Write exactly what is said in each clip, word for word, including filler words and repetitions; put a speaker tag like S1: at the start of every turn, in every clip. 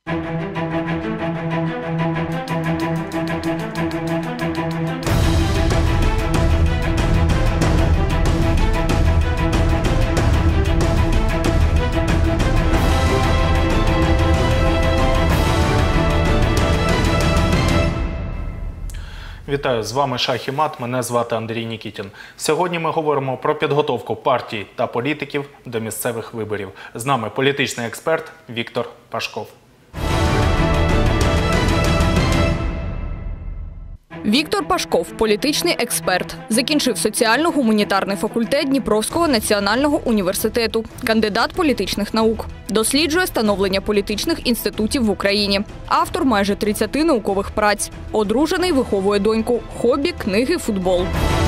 S1: Вітаю, з вами Шах і Мат, мене звати Андрій Нікітін. Сьогодні ми говоримо про підготовку партій та політиків до місцевих виборів. З нами політичний експерт Віктор Пашков.
S2: Віктор Пашков – політичний експерт. Закінчив соціально-гуманітарний факультет Дніпровського національного університету. Кандидат політичних наук. Досліджує становлення політичних інститутів в Україні. Автор майже тридцяти наукових праць. Одружений, виховує доньку. Хобі – книги, футбол.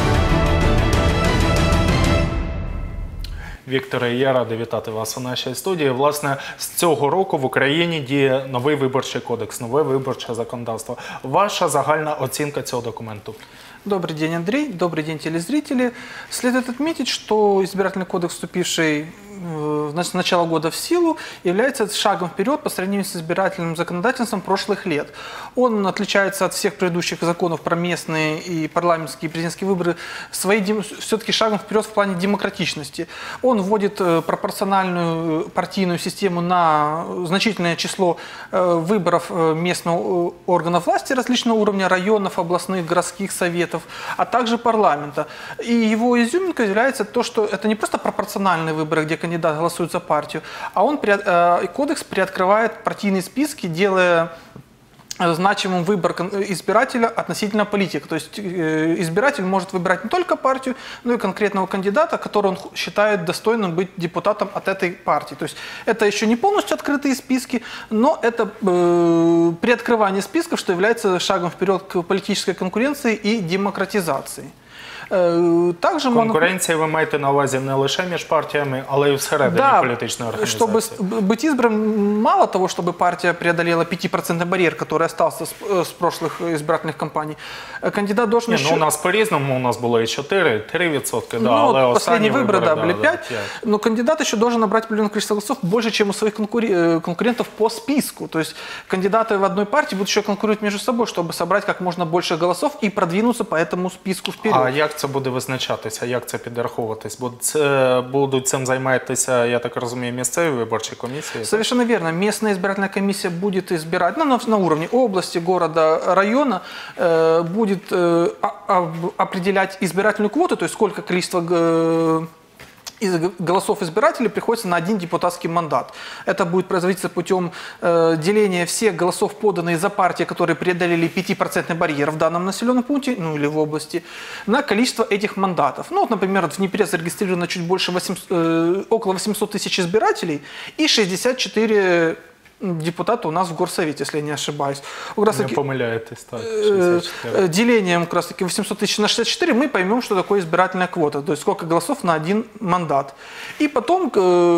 S1: Вікторе, я радий вітати вас у нашій студії. Власне, з цього року в Україні діє новий виборчий кодекс, нове виборче законодавство. Ваша загальна оцінка цього документу?
S3: Добрый день, Андрей. Добрый день, телезрители. Следует отметить, что избирательный кодекс, вступивший с начала года в силу, является шагом вперед по сравнению с избирательным законодательством прошлых лет. Он отличается от всех предыдущих законов про местные и парламентские и президентские выборы своим все-таки шагом вперед в плане демократичности. Он вводит пропорциональную партийную систему на значительное число выборов местного органов власти различного уровня, районов, областных, городских советов, а также парламента. И его изюминкой является то, что это не просто пропорциональные выборы, где кандидат голосует за партию, а он, кодекс приоткрывает партийные списки, делая значимым выбор избирателя относительно политика. То есть избиратель может выбирать не только партию, но и конкретного кандидата, которого он считает достойным быть депутатом от этой партии. То есть это еще не полностью открытые списки, но это э, приоткрывание списков, что является шагом вперед к политической конкуренции и демократизации.
S1: Также конкуренція ви маєте на увазі не лише між партіями, але й всередині
S3: да,
S1: політичної організації.
S3: Чтобы быть избранным, мало того, чтобы партия преодолела пятипроцентный барьер, который остался с, с прошлых избирательных кампаний, кандидат должен
S1: Не,
S3: еще...
S1: ну, у нас по-різному, у нас было и четыре, три відсотки, да,
S3: ну,
S1: але
S3: последние выборы,
S1: выборы,
S3: да,
S1: да,
S3: были
S1: да,
S3: пять,
S1: да,
S3: но кандидат еще должен набрать определенное количество голосов больше, чем у своих конкурентов по списку. То есть кандидаты в одной партии будут еще конкурировать между собой, чтобы собрать как можно больше голосов и продвинуться по этому списку вперед.
S1: А як це буде визначатися? Як це підраховуватись? Це, будуть цим займатися, я так розумію, місцеві виборчі комісії?
S3: Совершенно верно. Местная избирательная комиссия будет избирать, ну, на, на уровне области, города, района, э, будет э, а, определять избирательную квоту, то есть сколько количество э, из голосов избирателей приходится на один депутатский мандат. Это будет производиться путем э, деления всех голосов, поданных за партии, которые преодолели пятипроцентный барьер в данном населенном пункте, ну или в области, на количество этих мандатов. Ну вот, например, в Днепре зарегистрировано чуть больше восемьсот, э, около восьмисот тысяч избирателей и шестьдесят четыре депутата у нас в горсовете, если я не ошибаюсь. Как раз
S1: не
S3: таки,
S1: помиляетесь, так,
S3: шестьдесят четыре. Делением как раз таки восемьсот тысяч на шестьдесят четыре мы поймем, что такое избирательная квота, то есть сколько голосов на один мандат. И потом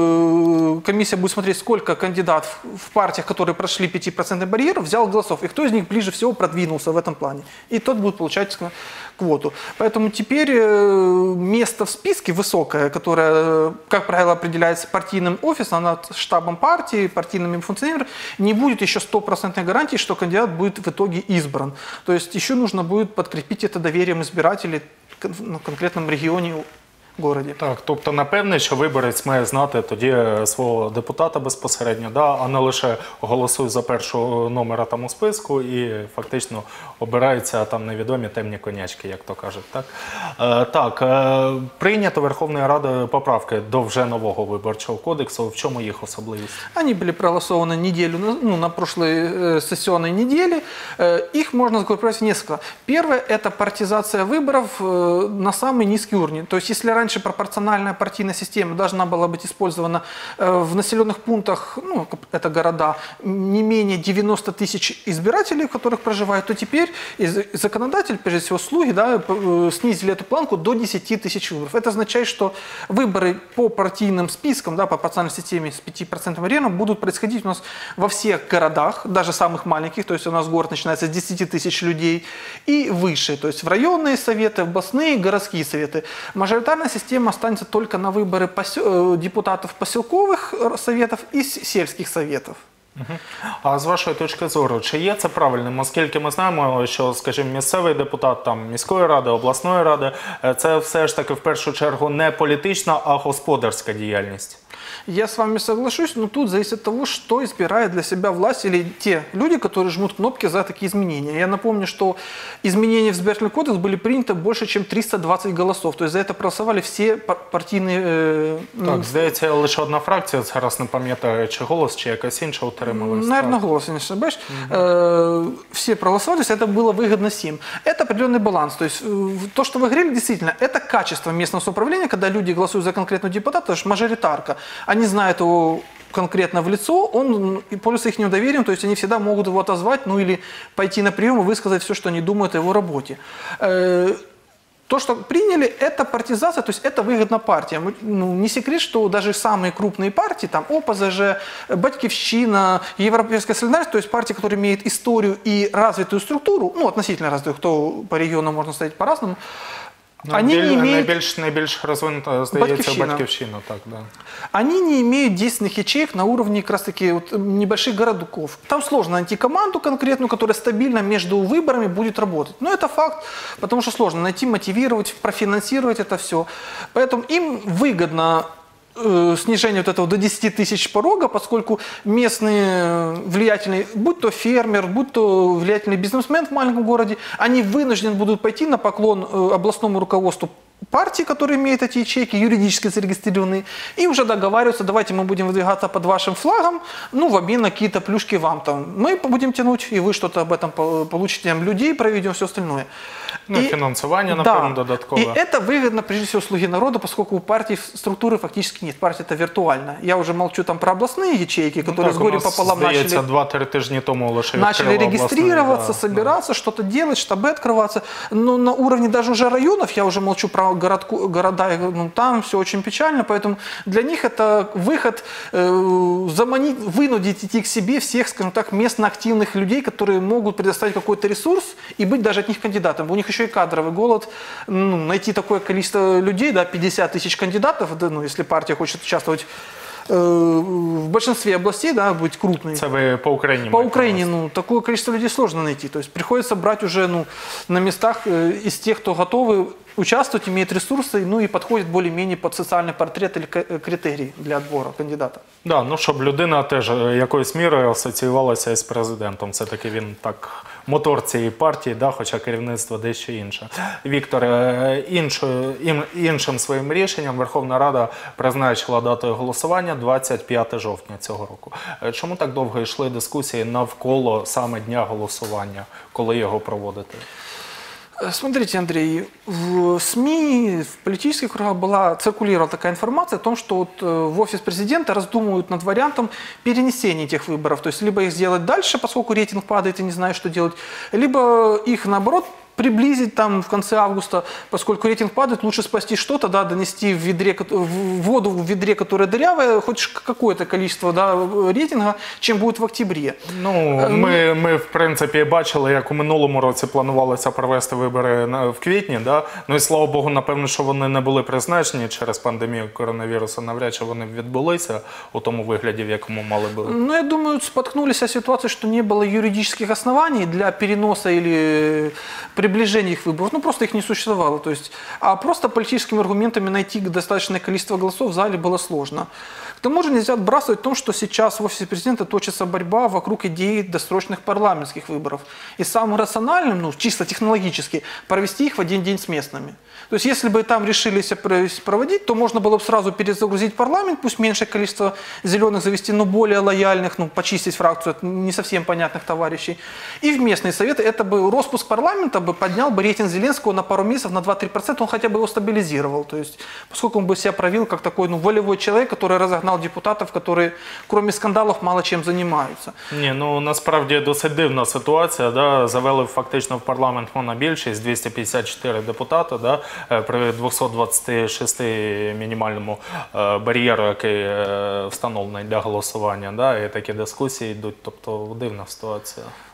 S3: э, комиссия будет смотреть, сколько кандидатов в партиях, которые прошли пятипроцентный барьер, взял голосов, и кто из них ближе всего продвинулся в этом плане. И тот будет получать квоту. Поэтому теперь э, место в списке высокое, которое, как правило, определяется партийным офисом, над штабом партии, партийными функционерами, не будет еще стопроцентной гарантии, что кандидат будет в итоге избран. То есть еще нужно будет подкрепить это доверием избирателей на конкретном регионе, городі.
S1: Так, тобто, напевне, що виборець має знати тоді свого депутата безпосередньо, да, а не лише голосує за першого номера там у списку і фактично обираються там невідомі темні конячки, як то кажуть. Так, е, так е, прийнято Верховною Радою поправки до вже нового виборчого кодексу. В чому їх особливість?
S3: Они были проголосованы неделю, ну, на прошлой э, сессионной неделе. Э, их можно сгруппировать в несколько. Первое – это партизация выборов э, на самый низкий уровень. То есть, если раньше пропорциональная партийная система должна была быть использована э, в населенных пунктах, ну, это города, не менее девяноста тысяч избирателей, в которых проживают, то теперь законодатель, прежде всего слуги, да, э, снизили эту планку до десяти тысяч выборов. Это означает, что выборы по партийным спискам, да, по пропорциональной системе с пятипроцентным барьером будут происходить у нас во всех городах, даже самых маленьких, то есть у нас город начинается с десяти тысяч людей и выше, то есть в районные советы, областные, городские советы. Мажоритарная система останется только на выборы посел... депутатов поселковых советов и сельских советов.
S1: А з вашої точки зору, чи є це правильним? Оскільки ми знаємо, що, скажімо, місцевий депутат там, міської ради, обласної ради – це все ж таки в першу чергу не політична, а господарська діяльність.
S3: Я с вами соглашусь, но тут зависит от того, что избирает для себя власть или те люди, которые жмут кнопки за такие изменения. Я напомню, что изменения в избирательный кодекс были приняты больше, чем триста двадцать голосов. То есть за это проголосовали все партийные... Э,
S1: так, здається, лише одна фракція, зараз не пам'ятаю, чи «Голос», чи якась інша утрималась.
S3: Наверное, «Голос», если не ошибаюсь. Угу. Э, все проголосовали, то есть это было выгодно всем. Это определенный баланс. То есть э, то, что вы говорили, действительно, это качество местного самоуправления, когда люди голосуют за конкретного депутата, это же мажоритарка. Они знают его конкретно в лицо, он пользуется их доверием, то есть они всегда могут его отозвать, ну или пойти на прием и высказать все, что они думают о его работе. То, что приняли, это партизация, то есть это выгодно партиям. Ну, не секрет, что даже самые крупные партии, там ОПЗЖ, Батькивщина, Европейская солидарность, то есть партии, которые имеют историю и развитую структуру, ну относительно развитую, кто по регионам можно сказать по-разному,
S1: Ну,
S3: они
S1: біль,
S3: не имеют...
S1: найбільш, найбільш розвинута, здається,
S3: Батьківщина.
S1: Батьківщина, так, да.
S3: Они не имеют действенных ячеек на уровне как раз таки вот небольших городков. Там сложно найти команду конкретную, которая стабильно между выборами будет работать. Но это факт, потому что сложно найти, мотивировать, профинансировать это все. Поэтому им выгодно снижение вот этого до десяти тысяч порога, поскольку местные влиятельные, будь то фермер, будь то влиятельный бизнесмен в маленьком городе, они вынуждены будут пойти на поклон областному руководству партии, которые имеют эти ячейки, юридически зарегистрированные, и уже договариваются, давайте мы будем выдвигаться под вашим флагом, ну, в обмен на какие-то плюшки вам там. Мы будем тянуть, и вы что-то об этом получите, людей проведем, все остальное.
S1: Ну,
S3: и,
S1: финансование, например,
S3: да,
S1: додатковое.
S3: И это выгодно, прежде всего, слуги народа, поскольку у партии структуры фактически нет. Партия это виртуальная. Я уже молчу там про областные ячейки, которые
S1: ну,
S3: с горем пополам
S1: здається,
S3: начали...
S1: два-три тижні тому лише
S3: Начали регистрироваться,
S1: да,
S3: собираться,
S1: да.
S3: что-то делать, штабы открываться. Но на уровне даже уже районов, я уже молчу про городку, города, ну, там все очень печально, поэтому для них это выход э, заманить, вынудить идти к себе всех, скажем так, местно активных людей, которые могут предоставить какой-то ресурс и быть даже от них кандидатом. У них еще и кадровый голод. Ну, найти такое количество людей, да, пятьдесят тысяч кандидатов, да, ну, если партия хочет участвовать в большинстве областей, да, быть крупной.
S1: Это вы по Украине?
S3: По Украине, ну, такое количество людей сложно найти. То есть приходится брать уже, ну, на местах из тех, кто готовы участвовать, имеет ресурсы, ну и подходит более-менее под социальный портрет или критерий для отбора кандидата.
S1: Да, ну щоб людина теж якоюсь мірою асоціювалася із президентом. Все-таки він так мотор цієї партії, да, хоча керівництво дещо інше. Віктор, іншою, іншим своїм рішенням Верховна Рада призначила датою голосування двадцять п'яте жовтня цього року. Чому так довго йшли дискусії навколо саме дня голосування, коли його проводити?
S3: Смотрите, Андрей, в СМИ, в политических кругах была, циркулировала такая информация о том, что вот в офис президента раздумывают над вариантом перенесения этих выборов. То есть либо их сделать дальше, поскольку рейтинг падает и не знаю, что делать, либо их, наоборот, приблизить там в конце августа, поскольку рейтинг падает, лучше спасти что-то, да, донести в, ведре, в воду в ведре, которая дырявая, хоть какое-то количество, да, рейтинга, чем будет в октябре.
S1: Ну, ми, ми, в принципі, бачили, як у минулому році планувалося провести вибори в квітні, да? Ну і слава Богу, напевно, що вони не були призначені через пандемію коронавірусу, навряд чи вони відбулися у тому вигляді, в якому мали бути.
S3: Ну, я думаю, споткнулись о ситуации, что не было юридических оснований для переноса или приближения их выборов. Ну, просто их не существовало. То есть, а просто политическими аргументами найти достаточное количество голосов в зале было сложно. К тому же нельзя отбрасывать то, что сейчас в офисе президента точится борьба вокруг идеи досрочных парламентских выборов. И самым рациональным, ну, чисто технологически, провести их в один день с местными. То есть, если бы там решились проводить, то можно было бы сразу перезагрузить парламент, пусть меньшее количество зеленых завести, но более лояльных, ну, почистить фракцию от не совсем понятных товарищей. И в местные советы это бы распуск парламента бы поднял бы рейтинг Зеленского на пару месяцев, на два-три процента, он хотя бы его стабилизировал. То есть, поскольку он бы себя проявил как такой, ну, волевой человек, который разогнал депутатов, которые, кроме скандалов, мало чем занимаются.
S1: Ні, ну, насправді досить дивна ситуація, да? Завели фактично в парламент монобільшість, двісті п'ятдесят чотири депутати, да? При двохсот двадцяти шести мінімальному бар'єру, який встановлений для голосування, да? І такі дискусії йдуть, тобто дивна ситуація.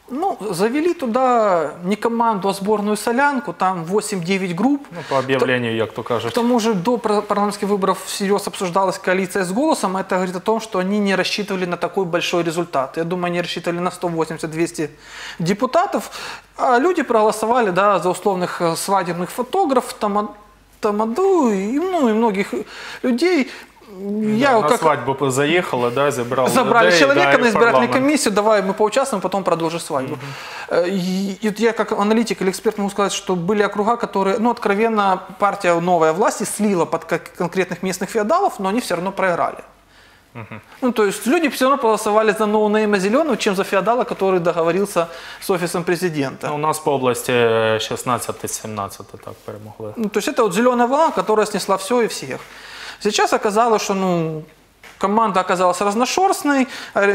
S3: Ну, завели туда не команду, а сборную солянку, там восемь-девять групп.
S1: Ну, по объявлению, як то кажуть.
S3: К тому же до парламентских выборов всерьез обсуждалась коалиция с «Голосом». Это говорит о том, что они не рассчитывали на такой большой результат. Я думаю, они рассчитывали на сто восемьдесят - двести депутатов. А люди проголосовали, да, за условных свадебных фотографов, там, тамаду и, ну, и многих людей.
S1: Я да, на как... свадьбу заехала, да, забрал
S3: Забрали
S1: людей,
S3: человека
S1: да,
S3: на избирательную
S1: парламент.
S3: комиссию, давай мы поучаствуем, потом продолжим свадьбу. Uh-huh. и, и я как аналитик или эксперт могу сказать, что были округа, которые, ну, откровенно, партия «Новая власть» слила под конкретных местных феодалов, но они все равно проиграли. Uh-huh. Ну, то есть люди все равно проголосовали за ноунейма Зеленого, чем за феодала, который договорился с офисом президента.
S1: У нас по области шестнадцать-семнадцать так перемогли.
S3: Ну, то есть это вот зеленая волна, которая снесла все и всех. Сейчас оказалось, что ну, команда оказалась разношерстной,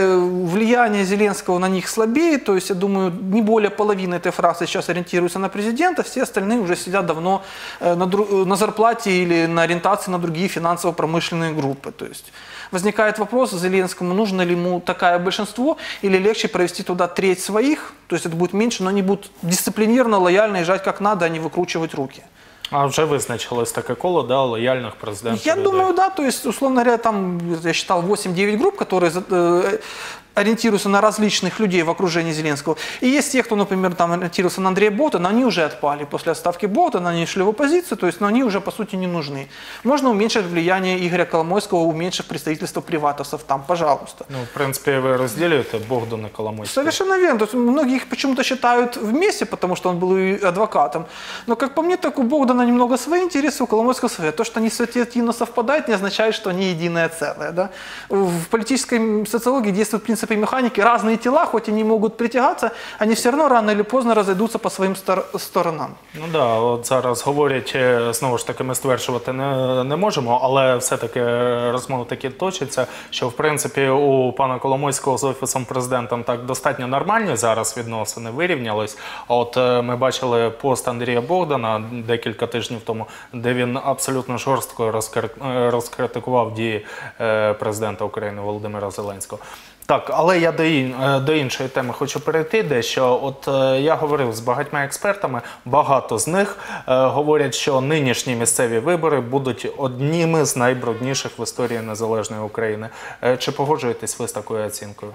S3: влияние Зеленского на них слабеет, то есть, я думаю, не более половины этой фракции сейчас ориентируется на президента, все остальные уже сидят давно на, на зарплате или на ориентации на другие финансово-промышленные группы. То есть возникает вопрос Зеленскому, нужно ли ему такое большинство, или легче провести туда треть своих, то есть это будет меньше, но они будут дисциплинированно, лояльно езжать как надо, а не выкручивать руки.
S1: А вже визначилось таке коло, да, лояльних президентів?
S3: Я людей. думаю, да, то есть, условно говоря, там, я считал, восемь-девять групп, которые э, ориентируются на различных людей в окружении Зеленского. И есть те, кто, например, там ориентировался на Андрея Ботана, они уже отпали после отставки Ботана, они шли в оппозицию, то есть, но они уже, по сути, не нужны. Можно уменьшить влияние Игоря Коломойского, уменьшив представительство приватовцев там, пожалуйста.
S1: Ну, в принципе, вы разделяете Богдана и Коломойского.
S3: Совершенно верно. То есть, многие их почему-то считают вместе, потому что он был и адвокатом. Но, как по мне, так у Богдана немного свои интересы, у Коломойского свои. То, что они ситуативно совпадают, не означает, что они единое целое. Да? В политической социологии действует принцип механики. Разные тела, хоть и не могут притягаться, они все равно рано или поздно разойдутся по своїм сторонам.
S1: Ну так, да, от зараз говорять, знову ж таки, ми стверджувати не, не можемо, але все-таки розмови такі точаться, що в принципі у пана Коломойського з Офісом Президента так достатньо нормальні зараз відносини, вирівнялись. От ми бачили пост Андрія Богдана декілька тижнів тому, де він абсолютно жорстко розкритикував дії президента України Володимира Зеленського. Так, але я до, ін, до іншої теми хочу перейти, дещо. От е, я говорив з багатьма експертами, багато з них е, говорять, що нинішні місцеві вибори будуть одніми з найбрудніших в історії незалежної України. Е, чи погоджуєтесь ви з такою оцінкою?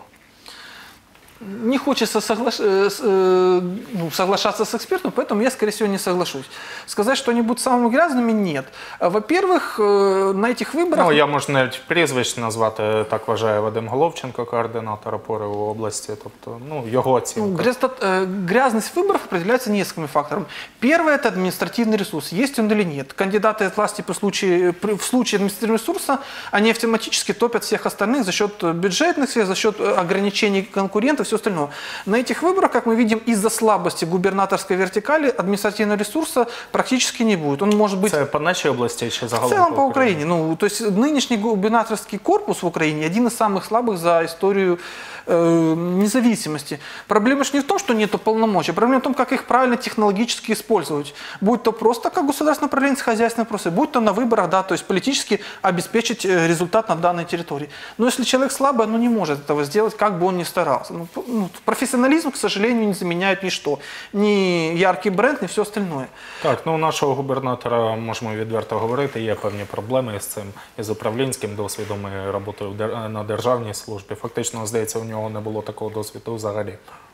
S3: Не хочется соглаш... ну, соглашаться с экспертом, поэтому я, скорее всего, не соглашусь. Сказать, что они будут самыми грязными – нет. Во-первых, на этих выборах…
S1: Ну, я можу навіть прізвище назвати, так вважає Вадим Головченко, координатор опори в області, тобто, ну, його оцінка.
S3: Ну, грязность выборов определяется несколькими факторами. Первое – это административный ресурс, есть он или нет. Кандидаты от власти по случаю, в случае административного ресурса, они автоматически топят всех остальных за счет бюджетных средств, за счет ограничений конкурентов, все остальное. На этих выборах, как мы видим, из-за слабости губернаторской вертикали административного ресурса практически не будет. Он может быть…
S1: Это по нашей области еще загалом?
S3: В целом по Украине. Ну, то есть нынешний губернаторский корпус в Украине один из самых слабых за историю э, независимости. Проблема же не в том, что нет полномочий, проблема в том, как их правильно технологически использовать. Будь то просто как государственное управление с хозяйственной вопросы, будь то на выборах, да, то есть политически обеспечить результат на данной территории. Но если человек слабый, он не может этого сделать, как бы он ни старался. Ну, ну, профессионализм, к сожалению, не заменяет ничто. Ни яркий бренд, ни все остальное.
S1: Так, ну у нашого губернатора, можемо відверто говорити, є певні проблеми з цим, із управлінським досвідом і роботою на державній службі. Фактично, здається, у нього не було такого досвіду взагалі.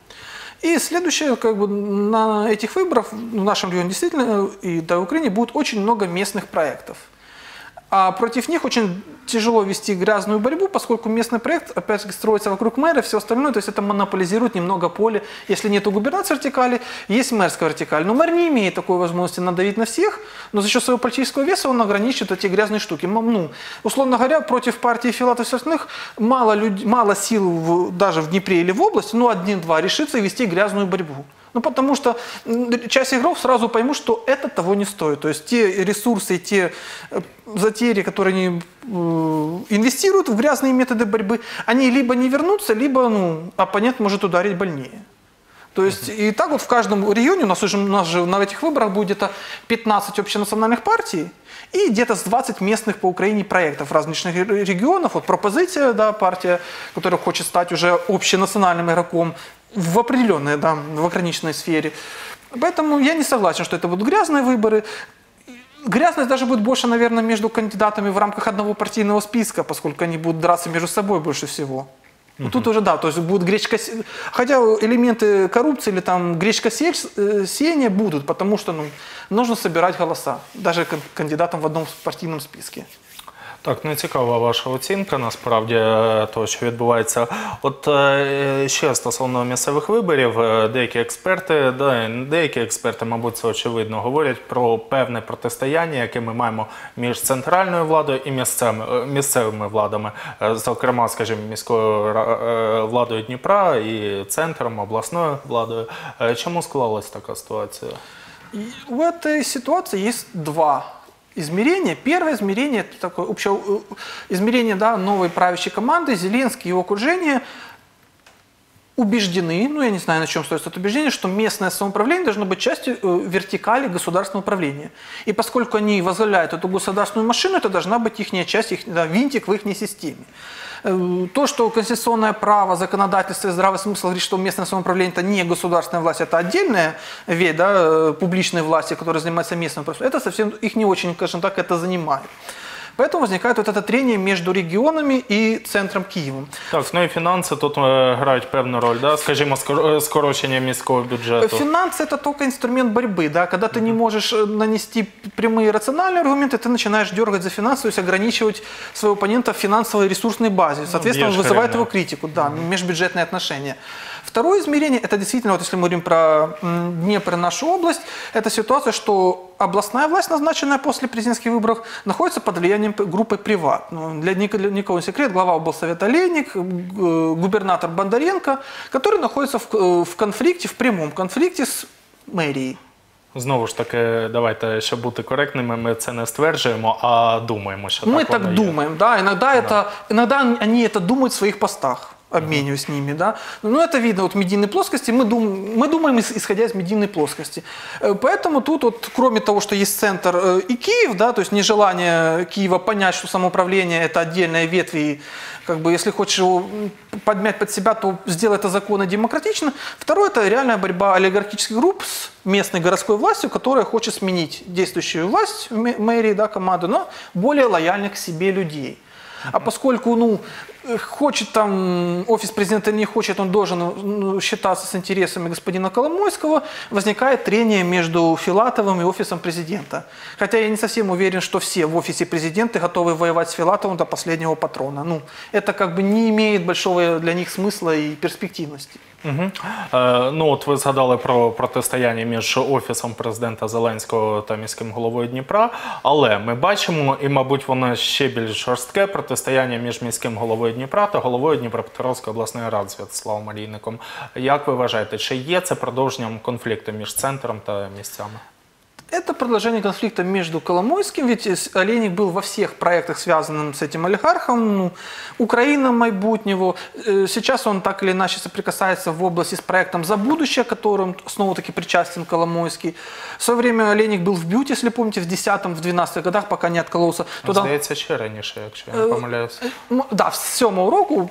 S3: И следующее, как бы на этих выборах в нашем регионе действительно и в Украине будет очень много местных проектов. А против них очень тяжело вести грязную борьбу, поскольку местный проект, опять же, строится вокруг мэра, все остальное, то есть это монополизирует немного поле. Если нет губернаторской вертикали, есть мэрская вертикаль. Но мэр не имеет такой возможности надавить на всех, но за счет своего политического веса он ограничивает эти грязные штуки. Ну, условно говоря, против партии Филатова и всех остальных мало, люд... мало сил в... даже в Днепре или в области, ну один-два решится и вести грязную борьбу. Ну, потому что часть игроков сразу поймут, что это того не стоит. То есть те ресурсы, те затеи, которые они инвестируют в грязные методы борьбы, они либо не вернутся, либо ну, оппонент может ударить больнее. То есть uh-huh. и так вот в каждом регионе, у нас уже, у нас же на этих выборах будет где-то пятнадцать общенациональных партий и где-то с двадцать местных по Украине проектов различных регионов. Вот пропозиция, да, партия, которая хочет стать уже общенациональным игроком, в определенной, да, в ограниченной сфере. Поэтому я не согласен, что это будут грязные выборы. Грязность даже будет больше, наверное, между кандидатами в рамках одного партийного списка, поскольку они будут драться между собой больше всего. Uh-huh. Тут уже, да, то есть будет гречка... Хотя элементы коррупции или там гречка-сеяния будут, потому что ну, нужно собирать голоса, даже кандидатам в одном партийном списке.
S1: Так, ну цікава ваша оцінка, насправді, того, що відбувається. От ще стосовно місцевих виборів, деякі експерти, деякі експерти, мабуть, це очевидно, говорять про певне протистояння, яке ми маємо між центральною владою і місцевими, місцевими владами. Зокрема, скажімо, міською владою Дніпра і центром, обласною владою. Чому склалась така ситуація?
S3: У этой ситуации есть два измерения. Первое измерение – это такое общее измерение, да, новой правящей команды. Зеленский и его окружение убеждены, ну я не знаю, на чем стоит это убеждение, что местное самоуправление должно быть частью вертикали государственного управления. И поскольку они возглавляют эту государственную машину, это должна быть их часть, их, да, винтик в их системе. То, что конституционное право, законодательство и здравый смысл говорит, что местное самоуправление – это не государственная власть, это отдельная ветвь, да, публичной власти, которая занимается местным управлением, это совсем их не очень, скажем так, это занимает. Поэтому возникает вот это трение между регионами и центром Киевом.
S1: Так, ну і фінанси тут грають певну роль, да? Скажімо, скорочення міського бюджету.
S3: Финансы – это только инструмент борьбы, да? Когда ты не можешь нанести прямые рациональные аргументы, ты начинаешь дергать за финансы, то есть ограничивать своего оппонента в финансовой и ресурсной базе. Соответственно, ну, вызывает его критику, да, межбюджетные отношения. Второе измерение – это действительно, вот если мы говорим про Днепр, нашу область, это ситуация, что областная власть, назначенная после президентских выборов, находится под влиянием группы «Приват». Ну, для никого не секрет, глава облсовета Олейник, губернатор Бондаренко, который находится в, в конфликте, в прямом конфликте с мэрией.
S1: Знову ж таки, давайте, щоб бути коректними, ми це не стверджуємо, а думаємо, що
S3: мы
S1: так
S3: так
S1: воно
S3: думаем,
S1: є.
S3: да, иногда,
S1: Да.
S3: Это, иногда они это думают в своих постах. Обмениваюсь с ними, да. Ну, это видно вот в медийной плоскости, мы, дум, мы думаем, исходя из медийной плоскости. Поэтому тут, вот, кроме того, что есть центр и Киев, да, то есть нежелание Киева понять, что самоуправление – это отдельная ветвь, и, как бы, если хочешь его подмять под себя, то сделай это законно и демократично. Второе – это реальная борьба олигархических групп с местной городской властью, которая хочет сменить действующую власть в мэрии, да, команду, на более лояльных к себе людей. А поскольку, ну, хочет там офис президента или не хочет, он должен ну, считаться с интересами господина Коломойского, возникает трение между Филатовым и офисом президента. Хотя я не совсем уверен, что все в офисе президента готовы воевать с Филатовым до последнего патрона. Ну, это как бы не имеет большого для них смысла и перспективности.
S1: Угу. Е, ну от ви згадали про протистояння між Офісом президента Зеленського та міським головою Дніпра, але ми бачимо, і мабуть воно ще більш жорстке, протистояння між міським головою Дніпра та головою Дніпропетровської обласної ради Святославом Олійником. Як ви вважаєте, чи є це продовженням конфлікту між центром та місцями?
S3: Это продолжение конфликта между Коломойским, ведь Олейник был во всех проектах, связанных с этим олигархом, ну, Украина майбутнего. Сейчас он так или иначе соприкасается в области с проектом «За будущее», к которому снова-таки причастен Коломойский. В свое время Олейник был в Бюте, если помните, в десятом-в двенадцатых годах, пока не откололся. Туда...
S1: Здається, ще раніше, якщо я не помиляюся.
S3: Да, в сьомого року,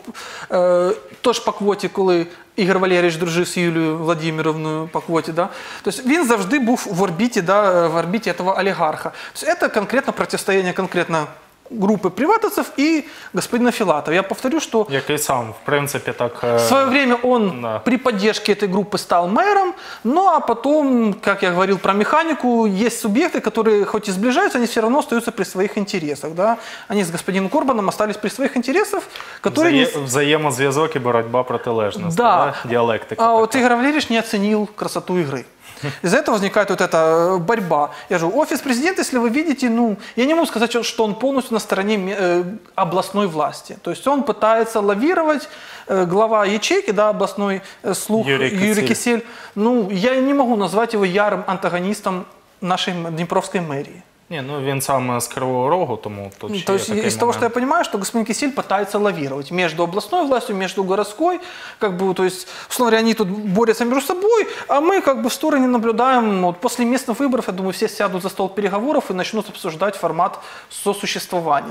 S3: тож по квоті, коли Ігор Валерійович дружив з Юлією Владимировною по квоті, да? Тобто він завжди був в орбіті, да, в орбіті этого олігарха. Тобто це конкретно протистояние конкретно группы приватовцев и господина Филатова. Я повторю, что
S1: Який сам, в принципе, так...
S3: в свое время он
S1: да.
S3: при поддержке этой группы стал мэром, ну а потом, как я говорил про механику, есть субъекты, которые хоть и сближаются, они все равно остаются при своих интересах. Да? Они с господином Корбаном остались при своих интересах, которые...
S1: Взає... Не... Взаємозв'язок і боротьба протилежності,
S3: да.
S1: Да? Діалектика.
S3: А
S1: така.
S3: вот Игорь Валерьевич не оценил красоту игры. Из-за этого возникает вот эта борьба. Я же, офис президента, если вы видите, ну, я не могу сказать, что он полностью на стороне э, областной власти. То есть он пытается лавировать, э, глава ячейки, да, областной э, слух
S1: Юрий Кисель.
S3: Юрий Кисель. Ну, я не могу назвать его ярым антагонистом нашей Днепровской мэрии.
S1: Ні, ну він сам з Кривого Рогу, тому тут ще
S3: То
S1: є
S3: есть
S1: такий
S3: из того,
S1: момент.
S3: что я понимаю, что господин Кисель пытается лавировать между областной властью, между городской, как бы, то есть, условно говоря, они тут борются между собой, а мы как бы в стороне наблюдаем. Вот после местных выборов, я думаю, все сядут за стол переговоров и начнут обсуждать формат сосуществования.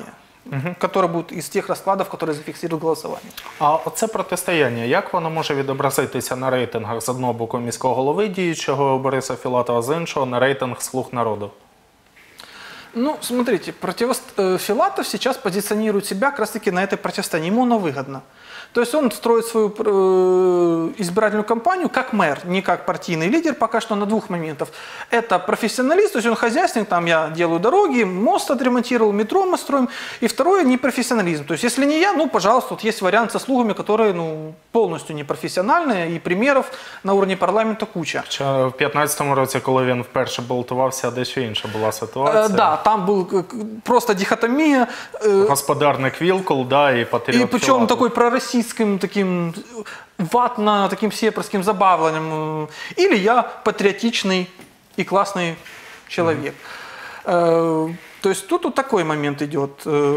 S3: угу. которые будут из тех раскладов, которые зафиксируют голосование.
S1: А оце протистояння, як воно може відобразитися на рейтингах з одного боку міського голови діючого Бориса Філатова, з іншого на рейтинг «Слуг народу»?
S3: Ну, смотрите, противост... Филатов сейчас позиционирует себя как раз-таки на этой противостоянии. Ему оно выгодно. То есть он строит свою э, избирательную кампанию как мэр, не как партийный лидер, пока что на двух моментах. Это профессионалист, то есть он хозяйственник, там я делаю дороги, мост отремонтировал, метро мы строим. И второе, непрофессионализм. То есть если не я, ну, пожалуйста, вот есть вариант со слугами, которые ну, полностью непрофессиональные, и примеров на уровне парламента куча.
S1: Хоча в п'ятнадцятому році, коли він вперше балотувався, дещо інша була ситуація.
S3: Э, да, там был просто дихотомия. Э,
S1: Господарник Вілкул, да, і патріот
S3: И причем
S1: Філатов.
S3: такой пророссийским, таким ватно, таким сепарским забавлением. Или я патриотичный и классный человек. Mm-hmm. То есть тут вот такой момент идет.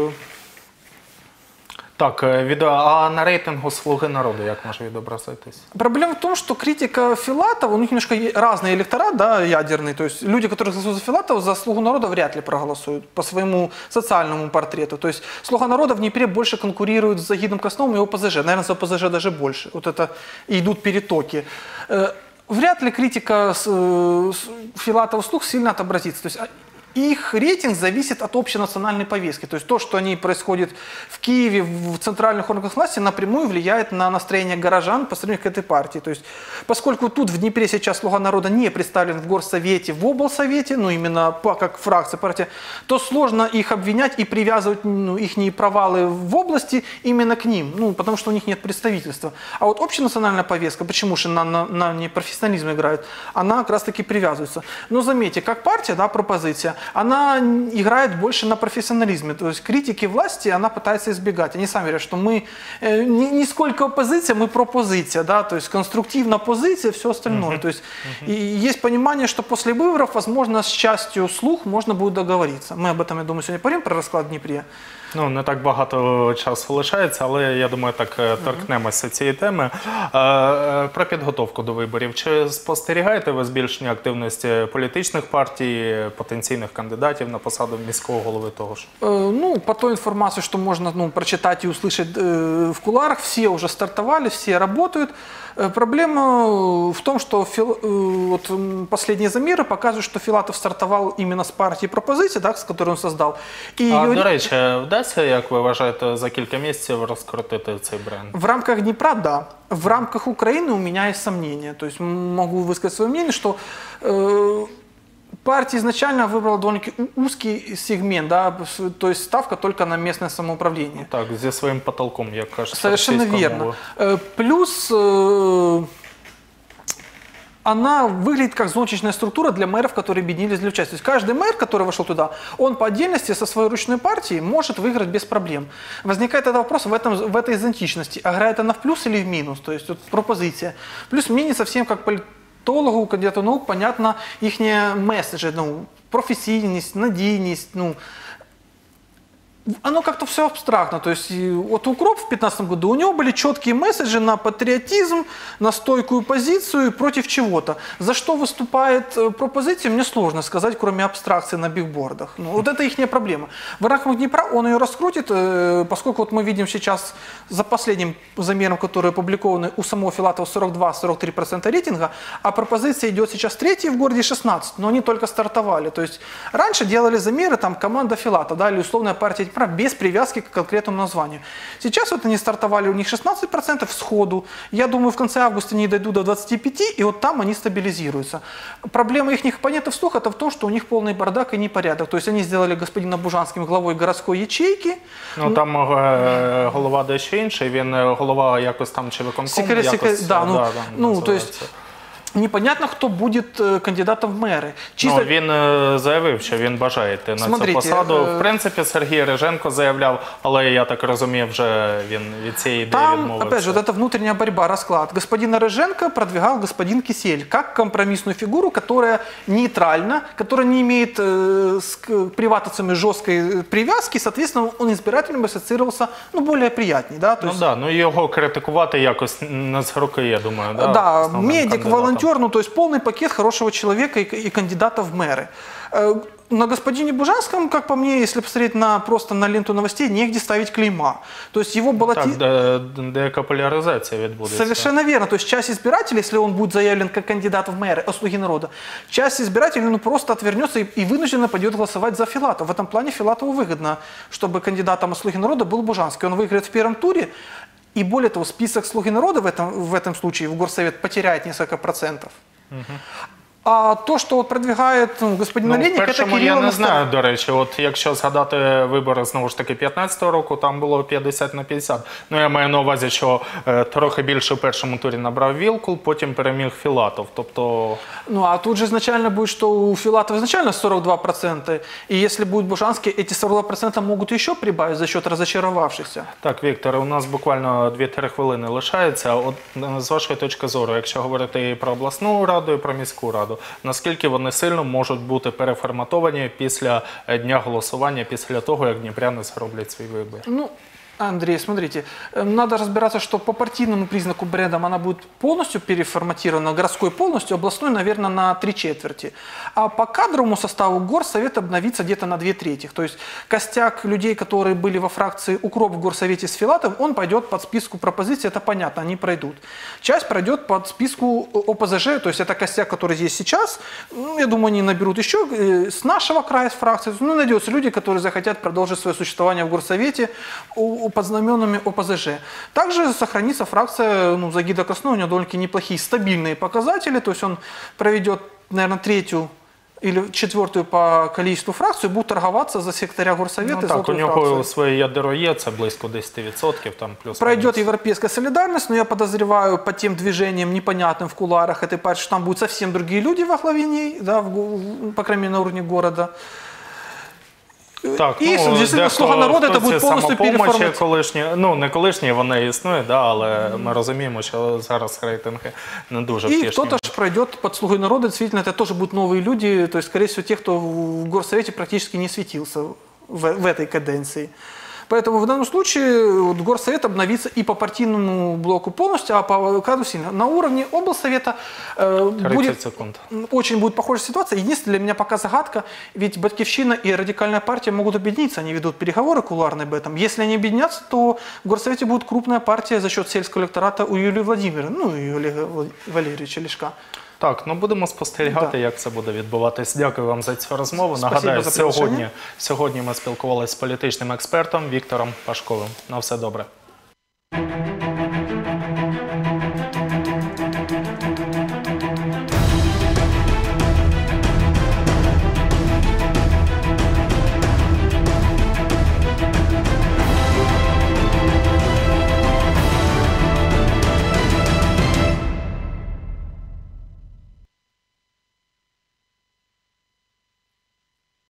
S1: Так, від... а на рейтингу «Слуги народу» як може відобразитись?
S3: Проблема в том, что критика Филатова, у них немножко разный электорат, да, ядерный. То есть люди, которые голосуют за Филатова, за «Слугу народа» вряд ли проголосуют по своему социальному портрету. То есть «Слуга народа» в Днепре больше конкурирует с Загидом Красновым и ОПЗЖ. Наверное, за ОПЗЖ даже больше. Вот это и идут перетоки. Вряд ли критика Филатова «Слуг» сильно отобразится. То есть их рейтинг зависит от общенациональной повестки. То есть то, что они происходит в Киеве, в центральных органах власти, напрямую влияет на настроение горожан по сравнению к этой партии. То есть поскольку тут в Днепре сейчас «Слуга народа» не представлен в горсовете, в облсовете, ну именно по, как фракция партии, то сложно их обвинять и привязывать ну, их провалы в области именно к ним, ну потому что у них нет представительства. А вот общенациональная повестка, почему же на, на, на непрофессионализм играет, она как раз таки привязывается. Но заметьте, как партия, да, пропозиция, она играет больше на профессионализме. То есть критики власти она пытается избегать. Они сами говорят, что мы э, не, не сколько оппозиция, мы пропозиция. Да? То есть конструктивная позиция, все остальное. Uh-huh. То есть uh-huh. и есть понимание, что после выборов, возможно, с частью «Слуг» можно будет договориться. Мы об этом, я думаю, сегодня поговорим, про розклад в Дніпрі.
S1: Ну, не так багато часу лишається, але я думаю, так торкнемося цієї теми. Про підготовку до виборів. Чи спостерігаєте ви збільшення активності політичних партій, потенційних кандидатів на посаду міського голови того ж?
S3: Ну, по той информации, что можно ну, прочитать и услышать в кулуарах, все уже стартовали, все работают. Проблема в том, что фил... вот последние замеры показывают, что Филатов стартовал именно с партии пропозиций, так, с которой он создал.
S1: І а, ее... до речі, вдасться, як ви вважаєте, за кілька місяців розкрутити цей бренд?
S3: В рамках Днепра, да. В рамках Украины у меня есть сомнения. То есть могу высказать свое мнение, что э, партия изначально выбрала довольно-таки узкий сегмент, да, то есть ставка только на местное самоуправление.
S1: Ну, так, зі своїм потолком, як кажуть.
S3: Совершенно верно. Мовою. Плюс э, она выглядит как зонтичная структура для мэров, которые объединились для участия. То есть каждый мэр, который вошел туда, он по отдельности со своей ручной партией может выиграть без проблем. Возникает тогда вопрос в, этом, в этой зонтичности. Играет она в плюс или в минус? То есть вот, пропозиция. Плюс мне не совсем как политологу, кандидату наук, понятно их месседжи, ну, профессийность, надійность, ну, оно как-то все абстрактно. То есть вот Укроп в две тысячи пятнадцатом году, у него были четкие месседжи на патриотизм, на стойкую позицию против чего-то. За что выступает пропозиция, мне сложно сказать, кроме абстракции на бигбордах. Ну, вот это их проблема. В рамках Днепра он ее раскрутит, поскольку вот мы видим сейчас за последним замером, который опубликованы у самого Филатова сорок два — сорок три процента рейтинга, а пропозиция идет сейчас третья в городе шестнадцать, но они только стартовали. То есть раньше делали замеры там команда Филатова, да, или условная партия без привязки к конкретному названию. Сейчас вот они стартовали, у них шестнадцать процентов сходу. Я думаю, в конце августа они дойдут до двадцати пяти, и вот там они стабилизируются. Проблема их оппонентов слуха это в том, что у них полный бардак и непорядок. То есть они сделали господина Бужанским главой городской ячейки.
S1: Ну там е, голова дещо інший, він голова якось там чи виконком.
S3: Секрет,
S1: якось,
S3: секрет, да, ну,
S1: да,
S3: ну то есть непонятно, кто будет кандидатом в мэри. Чисто...
S1: Ну, він е, заявив, що він бажає йти на
S3: Смотрите,
S1: цю посаду.
S3: Е...
S1: В принципі, Сергій Риженко заявляв, але я так розумію, вже він від цієї ідеї
S3: Там,
S1: відмовився.
S3: опять же, вот эта внутренняя борьба, расклад. Господина Рыженко продвигал господин Кисель как компромиссную фигуру, которая нейтральна, которая не имеет э, с приватовцами жесткой привязки, соответственно, он избирателем ассоциировался ну, более приятней. Да? То
S1: ну
S3: есть...
S1: да, ну його критикувати якось не з руки, я думаю. Да,
S3: да медик, волонтер, ну то есть полный пакет хорошего человека и, и кандидата в мэры. на господине Бужанском, как по мне, если посмотреть на, просто на ленту новостей, негде ставить клейма. То есть его баллоти...
S1: Так, де, деяка поляризація відбудеться.
S3: Совершенно верно. То есть часть избирателей, если он будет заявлен как кандидат в мэры от «Слуги народа», часть избирателей ну, просто отвернется и, и вынужденно пойдет голосовать за Филатова. В этом плане Филатову выгодно, чтобы кандидатом от «Слуги народа» был Бужанский. Он выиграет в первом туре, и более того, список «Слуги народа» в этом, в этом случае в Горсовет потеряет несколько процентов. Угу. А то, що от продвигає ну, господин
S1: Ну,
S3: Олейник, це
S1: першому
S3: Кирило
S1: я не
S3: Мастер...
S1: знаю, до речі, от якщо згадати вибори, знову ж таки, п'ятнадцятого року, там було п'ятдесят на п'ятдесят. Ну, я маю на увазі, що е, трохи більше в першому турі набрав Вілкул, потім переміг Філатов. Тобто...
S3: Ну, а тут же изначально будет, что у Филатова изначально сорок два процента, и если будет Бужанский, эти сорок два процента могут еще прибавить за счет разочаровавшихся.
S1: Так, Віктор, у нас буквально дві-три хвилини лишається. От з вашої точки зору, якщо говорити і про обласну раду, і про міську раду, наскільки вони сильно можуть бути переформатовані після дня голосування, після того, як дніпряни зроблять свій вибір?
S3: Ну, Андрей, смотрите, надо разбираться, что по партийному признаку брендом она будет полностью переформатирована, городской полностью, областной, наверное, на три четверти. А по кадровому составу горсовет обновится где-то на две трети. То есть костяк людей, которые были во фракции «Укроп» в горсовете с Филатовым, он пойдет под списку пропозиций, это понятно, они пройдут. Часть пройдет под списку О П З Ж, то есть это костяк, который здесь сейчас. Ну, я думаю, они наберут еще с нашего края, с фракции. Ну, найдется люди, которые захотят продолжить свое существование в горсовете под знаменами О П З Ж. Также сохранится фракция ну, Загида Краснова, у него довольно-таки неплохие стабильные показатели, то есть он проведет, наверное, третью или четвертую по количеству фракцию, будут торговаться за секретаря горсовета.
S1: Ну, так, у нього своє ядро є, це близько десять відсотків. Там, плюс
S3: Пройдет европейская солидарность, но я подозреваю по тем движениям непонятным в кулуарах этой партии, что там будут совсем другие люди во главе ней, да, в, по крайней мере, на уровне города.
S1: Так,
S3: і,
S1: ну,
S3: звісно, «Слуга народу» це буде повністю переформат.
S1: колишні, ну, не колишні, вони існують, да, але ми розуміємо, що зараз рейтинги не дуже втішні.
S3: И кто-то же пройдет под «Слугой народа», действительно, это тоже будут новые люди, то есть, скорее всего, те, кто в горсовете практически не светился в, в этой каденции. Поэтому в данном случае вот, горсовет обновится и по партийному блоку полностью, а по кадру сильно. На уровне облсовета э, будет,
S1: секунд.
S3: очень будет похожая ситуация. Единственное, для меня пока загадка, ведь Батькивщина и Радикальная партия могут объединиться, они ведут переговоры кулуарные об этом. Если они объединятся, то в горсовете будет крупная партия за счет сельского электората у Юлии Владимировны, ну и Олега Валерьевича Ляшка.
S1: Так, ну будемо спостерігати, да. як це буде відбуватись. Дякую вам за цю розмову.
S3: Спасибо.
S1: Нагадаю,
S3: за
S1: сьогодні, сьогодні ми спілкувалися з політичним експертом Віктором Пашковим. На все добре.